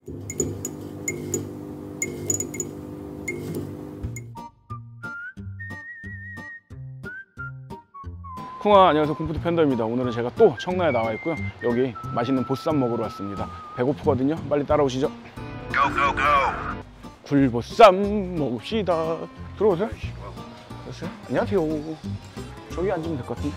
쿵아, 안녕하세요. 쿵푸드 팬더입니다. 오늘은 제가 또 청라에 나와 있고요. 여기 맛있는 보쌈 먹으러 왔습니다. 배고프거든요. 빨리 따라오시죠. 굴보쌈 먹읍시다. 들어오세요. 안녕하세요. 저기 앉으면 될 것 같은데.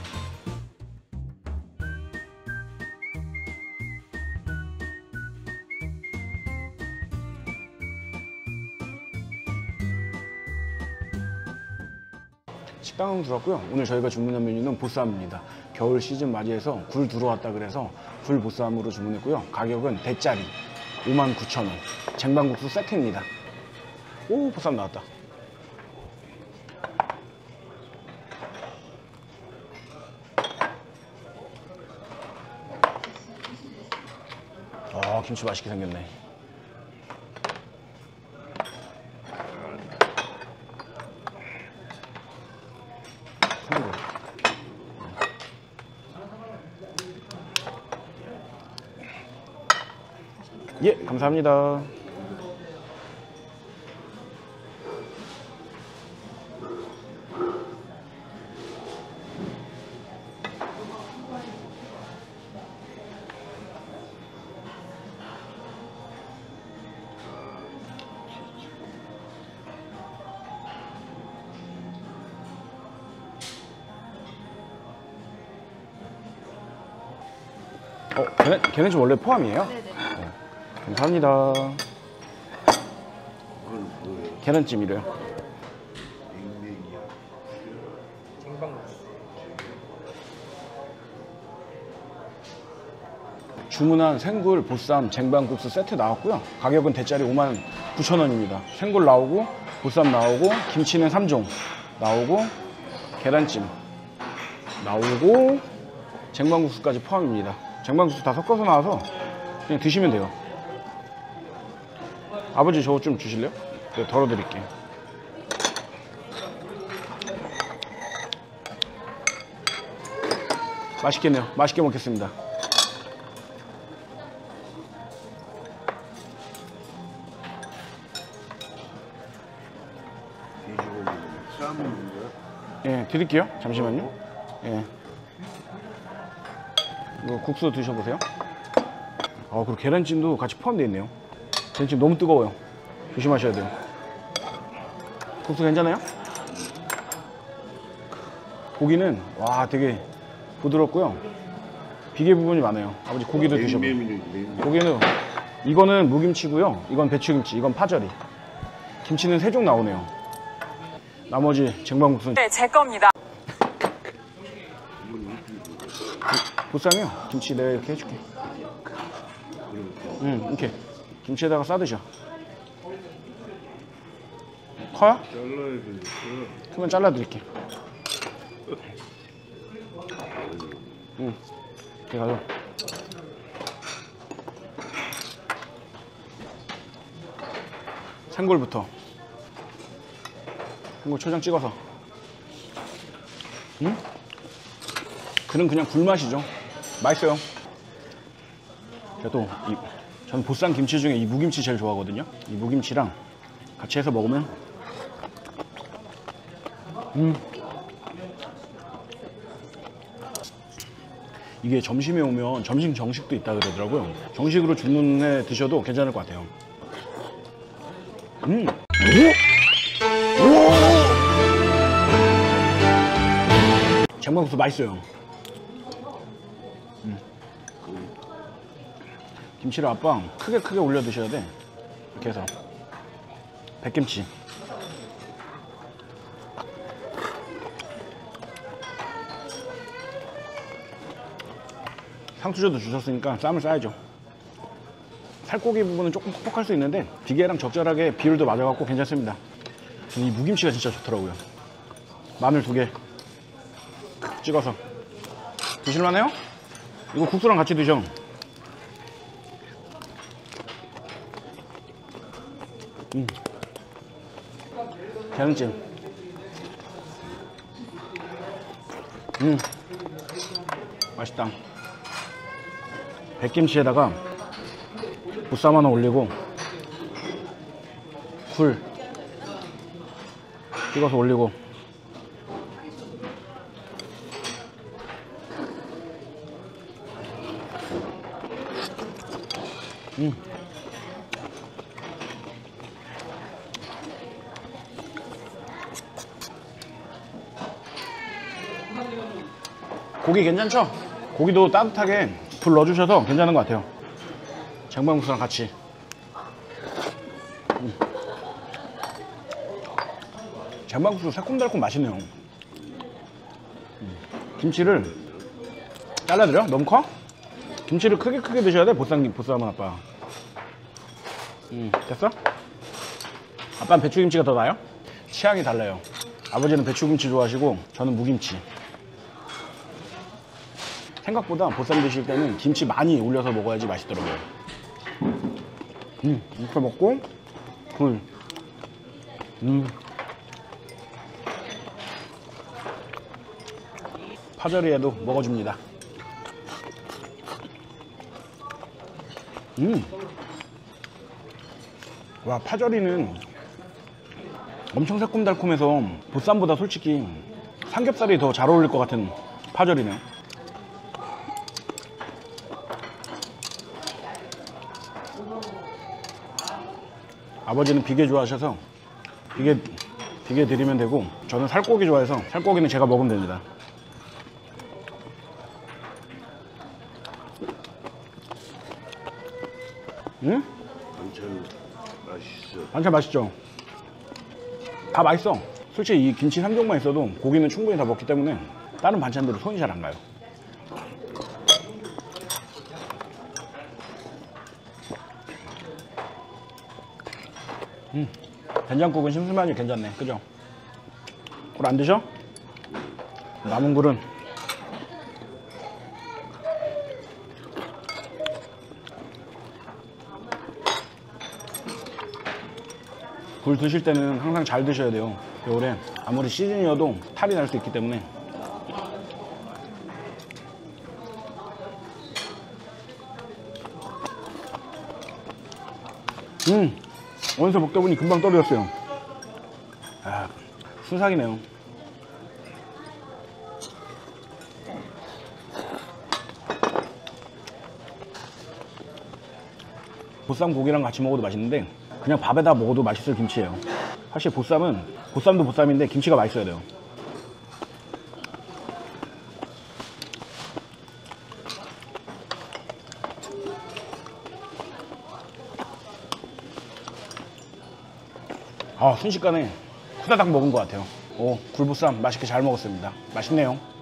식당은 들어왔고요. 오늘 저희가 주문한 메뉴는 보쌈입니다. 겨울 시즌 맞이해서 굴 들어왔다 그래서 굴 보쌈으로 주문했고요. 가격은 대짜리 59,000원. 쟁반국수 세트입니다. 오, 보쌈 나왔다. 김치 맛있게 생겼네. 예, 감사합니다. 걔는 지금 원래 포함이에요? 네네. 감사합니다. 계란찜이래요. 주문한 생굴, 보쌈, 쟁반국수 세트 나왔고요. 가격은 대짜리 59,000원입니다. 생굴 나오고, 보쌈 나오고, 김치는 3종 나오고, 계란찜 나오고, 쟁반국수까지 포함입니다. 쟁반국수 다 섞어서 나와서 그냥 드시면 돼요. 아버지 저거 좀 주실래요? 내가 덜어드릴게요. 맛있겠네요. 맛있게 먹겠습니다. 예, 드릴게요. 잠시만요. 예. 이거 국수 드셔보세요. 그리고 계란찜도 같이 포함되어 있네요. 계란찜 너무 뜨거워요. 조심하셔야 돼요. 국수 괜찮아요? 고기는 와 되게 부드럽고요. 비계 부분이 많아요. 아버지 고기도 드셔보세요. 고기는 이거는 무김치고요. 이건 배추김치, 이건 파절이. 김치는 3종 나오네요. 나머지 쟁반국수는 네, 제 겁니다. 보쌈이요. 김치 내가 이렇게 해줄게. 이렇게 김치에다가 싸드셔. 커요? 크면 잘라드릴게. 이렇게 가져. 생굴부터. 생굴 초장 찍어서. 그는 굴맛이죠. 맛있어요. 저는 보쌈 김치 중에 이 무김치 제일 좋아하거든요. 이 무김치랑 같이 해서 먹으면 이게 점심에 오면 점심 정식도 있다 그러더라고요. 정식으로 주문해 드셔도 괜찮을 것 같아요. 쟁반국수 맛있어요. 김치를 아빠 크게 올려 드셔야 돼. 이렇게 해서 백김치. 상추젓도 주셨으니까 쌈을 싸야죠. 살코기 부분은 조금 퍽퍽할 수 있는데 비계랑 적절하게 비율도 맞아갖고 괜찮습니다. 이 무김치가 진짜 좋더라고요. 마늘 2개 찍어서 드실만해요? 이거 국수랑 같이 드셔. 계란찜. 맛있다. 백김치에다가 보쌈 하나 올리고 굴 찍어서 올리고 고기 괜찮죠? 고기도 따뜻하게 불 넣어주셔서 괜찮은 것 같아요. 쟁반국수랑 같이. 쟁반국수 새콤달콤 맛있네요. 김치를 잘라드려? 너무 커? 김치를 크게 드셔야 돼. 보쌈은 아빠. 됐어? 아빠는 배추김치가 더 나아요? 취향이 달라요. 아버지는 배추김치 좋아하시고 저는 무김치. 생각보다 보쌈 드실 때는 김치 많이 올려서 먹어야지 맛있더라고요. 이렇게 먹고 굴. 파절이에도 먹어줍니다. 와, 파절이는 엄청 새콤달콤해서 보쌈보다 솔직히 삼겹살이 더 잘 어울릴 것 같은 파절이네요. 아버지는 비계 좋아하셔서 비계 드리면 되고, 저는 살코기 좋아해서 살코기는 제가 먹으면 됩니다. 응? 반찬 맛있어. 반찬 맛있죠? 다 맛있어. 솔직히 이 김치 3종만 있어도 고기는 충분히 다 먹기 때문에 다른 반찬들은 손이 잘 안 가요. 된장국은 심심하니 괜찮네. 그죠? 굴 안 드셔? 남은 굴은 굴 드실 때는 항상 잘 드셔야 돼요. 겨울에 아무리 시즌이어도 탈이 날 수 있기 때문에. 어느새 먹다 보니 금방 떨어졌어요. 아, 순삭이네요. 보쌈 고기랑 같이 먹어도 맛있는데 그냥 밥에다 먹어도 맛있을 김치예요. 사실 보쌈도 보쌈인데 김치가 맛있어야 돼요. 아, 순식간에 후다닥 먹은 것 같아요. 오, 굴보쌈 맛있게 잘 먹었습니다. 맛있네요.